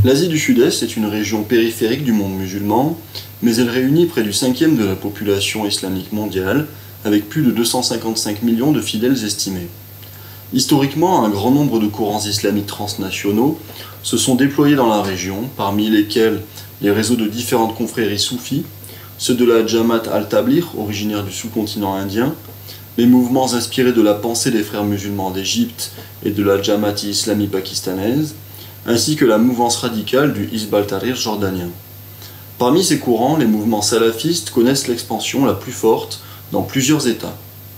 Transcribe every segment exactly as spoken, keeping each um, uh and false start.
L'Asie du Sud-Est est une région périphérique du monde musulman, mais elle réunit près du cinquième de la population islamique mondiale, avec plus de deux cent cinquante-cinq millions de fidèles estimés. Historiquement, un grand nombre de courants islamiques transnationaux se sont déployés dans la région, parmi lesquels les réseaux de différentes confréries soufis, ceux de la Jamaat al-Tabligh, originaire du sous-continent indien, les mouvements inspirés de la pensée des frères musulmans d'Égypte et de la Jamaat islami pakistanaise, ainsi que la mouvance radicale du Hizb al-Tahrir jordanien. Parmi ces courants, les mouvements salafistes connaissent l'expansion la plus forte dans plusieurs États.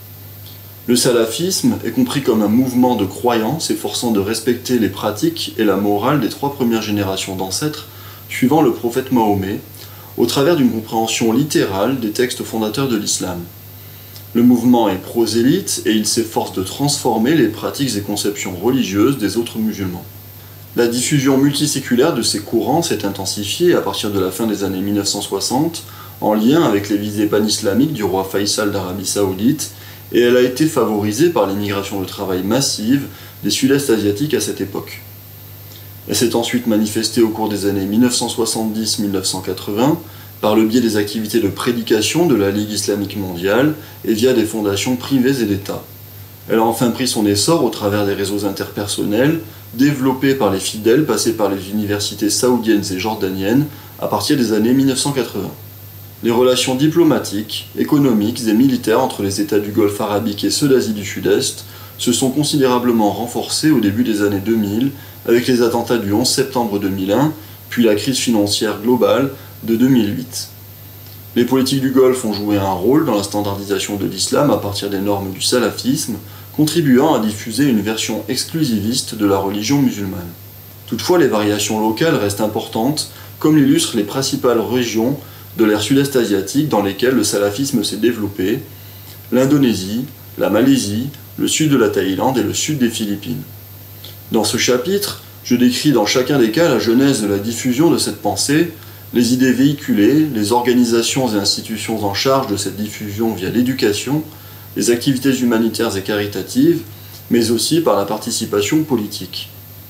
Le salafisme est compris comme un mouvement de croyants s'efforçant de respecter les pratiques et la morale des trois premières générations d'ancêtres suivant le prophète Mahomet, au travers d'une compréhension littérale des textes fondateurs de l'islam. Le mouvement est prosélyte et il s'efforce de transformer les pratiques et conceptions religieuses des autres musulmans. La diffusion multiséculaire de ces courants s'est intensifiée à partir de la fin des années mille neuf cent soixante, en lien avec les visées pan-islamiques du roi Faisal d'Arabie Saoudite, et elle a été favorisée par l'immigration de travail massive des Sud-Est asiatiques à cette époque. Elle s'est ensuite manifestée au cours des années mille neuf cent soixante-dix à mille neuf cent quatre-vingts par le biais des activités de prédication de la Ligue islamique mondiale et via des fondations privées et d'État. Elle a enfin pris son essor au travers des réseaux interpersonnels développés par les fidèles passés par les universités saoudiennes et jordaniennes à partir des années mille neuf cent quatre-vingts. Les relations diplomatiques, économiques et militaires entre les États du Golfe arabique et ceux d'Asie du Sud-Est se sont considérablement renforcées au début des années deux mille avec les attentats du onze septembre deux mille un, puis la crise financière globale de deux mille huit. Les politiques du Golfe ont joué un rôle dans la standardisation de l'islam à partir des normes du salafisme, contribuant à diffuser une version exclusiviste de la religion musulmane. Toutefois, les variations locales restent importantes, comme l'illustrent les principales régions de l'ère sud-est asiatique dans lesquelles le salafisme s'est développé, l'Indonésie, la Malaisie, le sud de la Thaïlande et le sud des Philippines. Dans ce chapitre, je décris dans chacun des cas la genèse de la diffusion de cette pensée, les idées véhiculées, les organisations et institutions en charge de cette diffusion via l'éducation, les activités humanitaires et caritatives, mais aussi par la participation politique.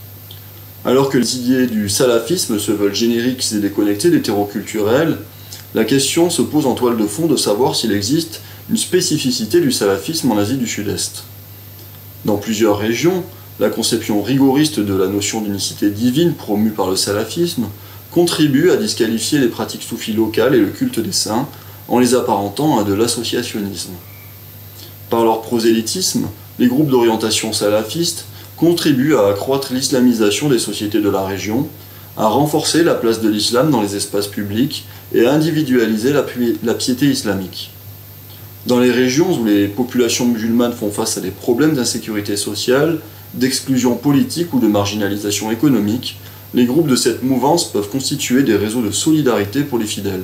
Alors que les idées du salafisme se veulent génériques et déconnectées des terreaux culturels, la question se pose en toile de fond de savoir s'il existe une spécificité du salafisme en Asie du Sud-Est. Dans plusieurs régions, la conception rigoriste de la notion d'unicité divine promue par le salafisme contribue à disqualifier les pratiques soufis locales et le culte des saints en les apparentant à de l'associationnisme. Par leur prosélytisme, les groupes d'orientation salafiste contribuent à accroître l'islamisation des sociétés de la région, à renforcer la place de l'islam dans les espaces publics et à individualiser la, pi la piété islamique. Dans les régions où les populations musulmanes font face à des problèmes d'insécurité sociale, d'exclusion politique ou de marginalisation économique, les groupes de cette mouvance peuvent constituer des réseaux de solidarité pour les fidèles.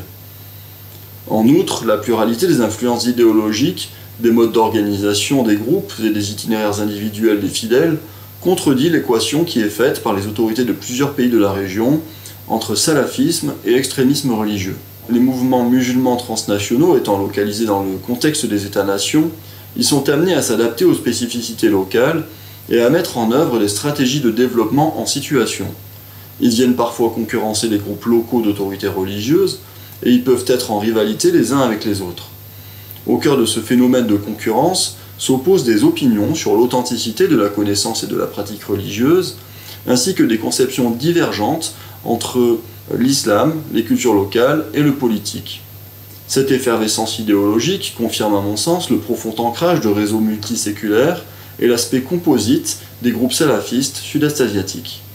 En outre, la pluralité des influences idéologiques, des modes d'organisation des groupes et des itinéraires individuels des fidèles contredit l'équation qui est faite par les autorités de plusieurs pays de la région entre salafisme et extrémisme religieux. Les mouvements musulmans transnationaux étant localisés dans le contexte des États-nations, ils sont amenés à s'adapter aux spécificités locales et à mettre en œuvre des stratégies de développement en situation. Ils viennent parfois concurrencer des groupes locaux d'autorités religieuses et ils peuvent être en rivalité les uns avec les autres. Au cœur de ce phénomène de concurrence s'opposent des opinions sur l'authenticité de la connaissance et de la pratique religieuse, ainsi que des conceptions divergentes entre l'islam, les cultures locales et le politique. Cette effervescence idéologique confirme à mon sens le profond ancrage de réseaux multiséculaires et l'aspect composite des groupes salafistes sud-est asiatiques.